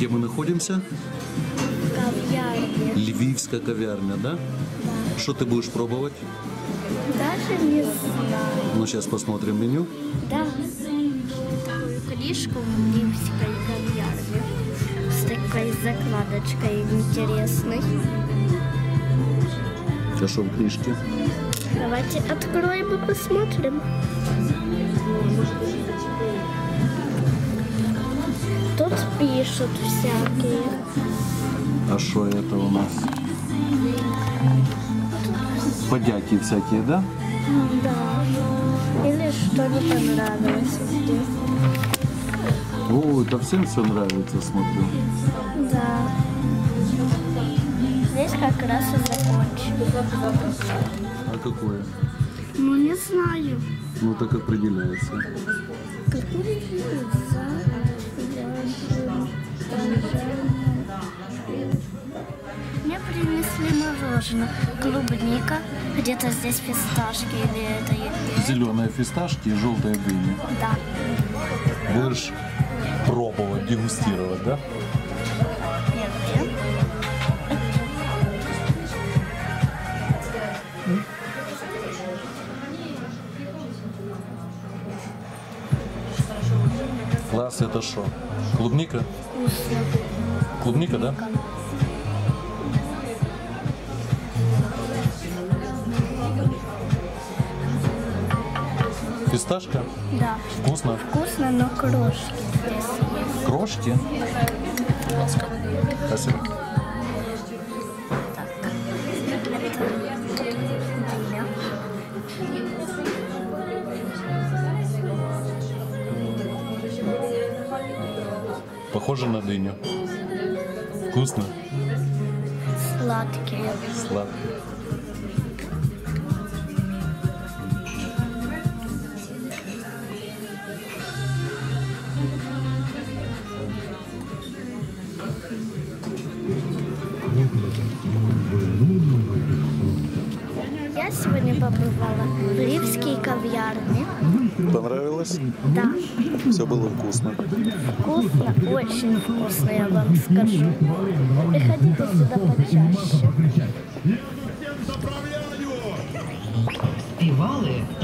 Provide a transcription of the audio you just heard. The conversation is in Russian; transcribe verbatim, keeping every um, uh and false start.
Где мы находимся? Кав'ярня. Львивская кав'ярня, да? Да. Что ты будешь пробовать? Даже не знаю. Ну, сейчас посмотрим меню. Да. Такую книжку в Львивской кав'ярне с такой закладочкой интересной. А что в книжке? Давайте откроем и посмотрим. Тут пишут всякие. А что это у нас? Подяки всякие, да? Да. Или что не понравилось здесь. О, это всем все нравится, смотрю. Да. Здесь как раз и закончим. А какое? Ну, не знаю. Ну, так определяется. Какой Мне принесли мороженое. Клубника. Где-то здесь фисташки или это есть. Зеленые фисташки и желтые дыни. Да. Будешь пробовать, дегустировать, да? Нет. Класс, это что? Клубника? Вкусно. Клубника, да? Фисташка? Да. Вкусно? Вкусно, но крошки здесь есть. Крошки? Ласка. Спасибо. Так. Это дыня. Похоже на дыню. Вкусно? Сладкие. Сладкое. Я сегодня побывала в Львивской кав'ярне. Понравилось? Да. Все было вкусно. Вкусно, очень вкусно, я вам скажу. Приходите сюда почаще. Співали